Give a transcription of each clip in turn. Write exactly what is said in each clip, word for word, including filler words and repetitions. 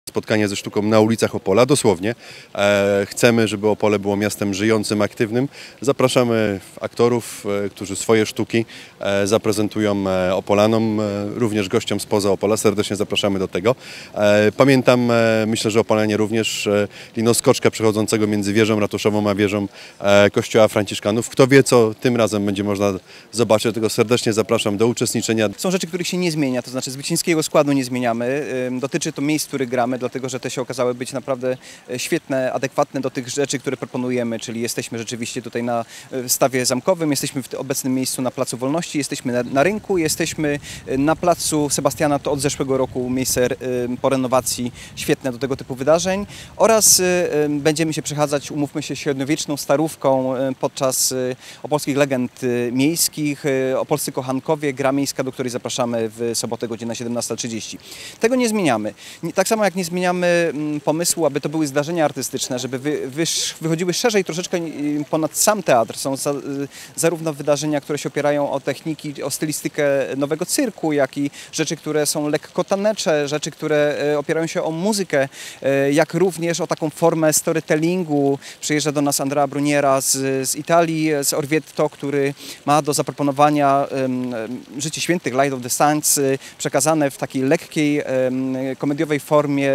Spotkanie ze sztuką na ulicach Opola, dosłownie. E, chcemy, żeby Opole było miastem żyjącym, aktywnym. Zapraszamy aktorów, e, którzy swoje sztuki e, zaprezentują e, Opolanom, e, również gościom spoza Opola. Serdecznie zapraszamy do tego. E, pamiętam, e, myślę, że Opolanie również, e, linoskoczka przechodzącego między wieżą ratuszową a wieżą e, kościoła Franciszkanów. Kto wie, co tym razem będzie można zobaczyć, tego serdecznie zapraszam do uczestniczenia. Są rzeczy, których się nie zmienia, to znaczy zwycięskiego składu nie zmieniamy. Dotyczy to miejsc, w których gramy, dlatego że te się okazały być naprawdę świetne, adekwatne do tych rzeczy, które proponujemy, czyli jesteśmy rzeczywiście tutaj na stawie zamkowym, jesteśmy w obecnym miejscu na Placu Wolności, jesteśmy na, na rynku, jesteśmy na Placu Sebastiana, to od zeszłego roku miejsce po renowacji świetne do tego typu wydarzeń, oraz będziemy się przechadzać, umówmy się, średniowieczną starówką podczas opolskich legend miejskich, opolscy kochankowie, gra miejska, do której zapraszamy w sobotę godzina siedemnasta trzydzieści. Tego nie zmieniamy. Tak samo jak nie zmieniamy pomysłu, aby to były zdarzenia artystyczne, żeby wy, wysz, wychodziły szerzej troszeczkę ponad sam teatr. Są za, zarówno wydarzenia, które się opierają o techniki, o stylistykę nowego cyrku, jak i rzeczy, które są lekko tanecze, rzeczy, które opierają się o muzykę, jak również o taką formę storytellingu. Przyjeżdża do nas Andrea Bruniera z, z Italii, z Orvieto, który ma do zaproponowania um, Życie Świętych, Light of the Saints, przekazane w takiej lekkiej, um, komediowej formie,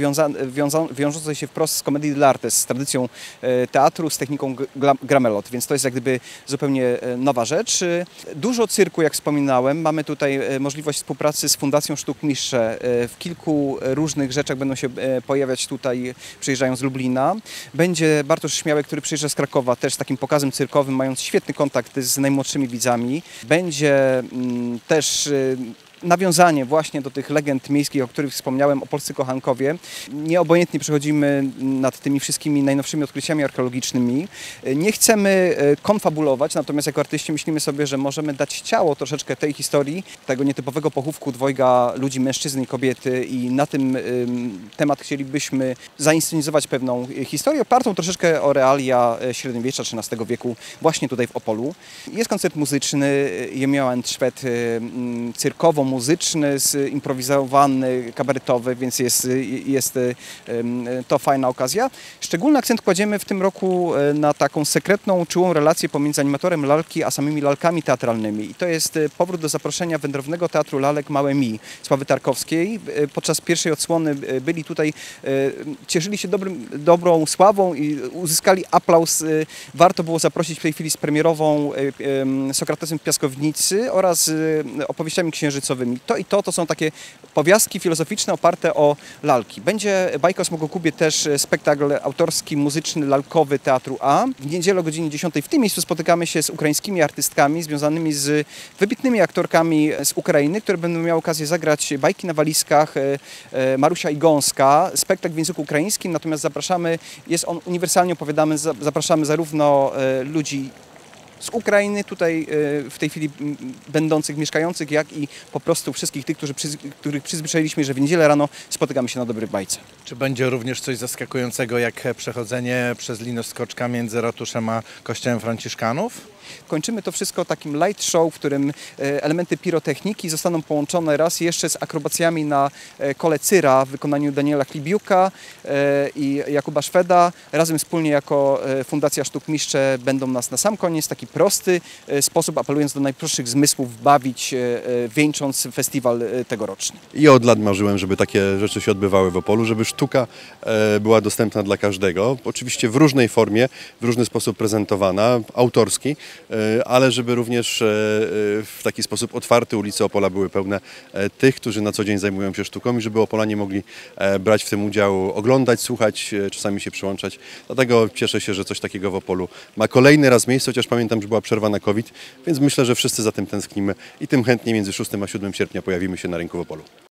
wiążącej się wprost z comedii dell'arte, z tradycją teatru, z techniką Gramelot, więc to jest jak gdyby zupełnie nowa rzecz. Dużo cyrku, jak wspominałem, mamy tutaj możliwość współpracy z Fundacją Sztuk Mistrze. W kilku różnych rzeczach będą się pojawiać tutaj, przyjeżdżają z Lublina. Będzie Bartosz Śmiałek, który przyjeżdża z Krakowa, też z takim pokazem cyrkowym, mając świetny kontakt z najmłodszymi widzami. Będzie mm, też nawiązanie właśnie do tych legend miejskich, o których wspomniałem, opolscy kochankowie. Nieobojętnie przechodzimy nad tymi wszystkimi najnowszymi odkryciami archeologicznymi. Nie chcemy konfabulować, natomiast jako artyści myślimy sobie, że możemy dać ciało troszeczkę tej historii, tego nietypowego pochówku dwojga ludzi, mężczyzny i kobiety, i na tym temat chcielibyśmy zainscenizować pewną historię, opartą troszeczkę o realia średniowiecza trzynastego wieku, właśnie tutaj w Opolu. Jest koncert muzyczny, Jemioła and Szwed, cyrkowo muzyczny, improwizowany, kabaretowy, więc jest, jest to fajna okazja. Szczególny akcent kładziemy w tym roku na taką sekretną, czułą relację pomiędzy animatorem lalki a samymi lalkami teatralnymi. I to jest powrót do zaproszenia Wędrownego Teatru Lalek Małe Mi Sławy Tarkowskiej. Podczas pierwszej odsłony byli tutaj, cieszyli się dobrym, dobrą sławą i uzyskali aplauz. Warto było zaprosić w tej chwili z premierową Sokratesem w Piaskownicy oraz opowieściami księżycowymi. To i to to są takie powiastki filozoficzne oparte o lalki. Będzie Bajka o Smokokubie, też spektakl autorski, muzyczny, lalkowy Teatru A. W niedzielę o godzinie dziesiątej w tym miejscu spotykamy się z ukraińskimi artystkami związanymi z wybitnymi aktorkami z Ukrainy, które będą miały okazję zagrać bajki na walizkach, Marusia i Gąska, spektakl w języku ukraińskim, natomiast zapraszamy, jest on uniwersalnie opowiadamy, zapraszamy zarówno ludzi z Ukrainy, tutaj w tej chwili będących, mieszkających, jak i po prostu wszystkich tych, którzy, których przyzwyczailiśmy, że w niedzielę rano spotykamy się na dobrej bajce. Czy będzie również coś zaskakującego, jak przechodzenie przez linoskoczka między ratuszem a kościołem Franciszkanów? Kończymy to wszystko takim light show, w którym elementy pirotechniki zostaną połączone raz jeszcze z akrobacjami na kole Cyra w wykonaniu Daniela Klibiuka i Jakuba Szweda. Razem wspólnie jako Fundacja Sztuk Mistrze będą nas na sam koniec w taki prosty sposób, apelując do najprostszych zmysłów, bawić, wieńcząc festiwal tegoroczny. I od lat marzyłem, żeby takie rzeczy się odbywały w Opolu, żeby sztuka była dostępna dla każdego. Oczywiście w różnej formie, w różny sposób prezentowana, autorski, ale żeby również w taki sposób otwarty ulice Opola były pełne tych, którzy na co dzień zajmują się sztuką, i żeby Opolanie mogli brać w tym udział, oglądać, słuchać, czasami się przyłączać. Dlatego cieszę się, że coś takiego w Opolu ma kolejny raz miejsce, chociaż pamiętam, że była przerwa na COVID, więc myślę, że wszyscy za tym tęsknimy i tym chętniej między szóstym a siódmym sierpnia pojawimy się na rynku w Opolu.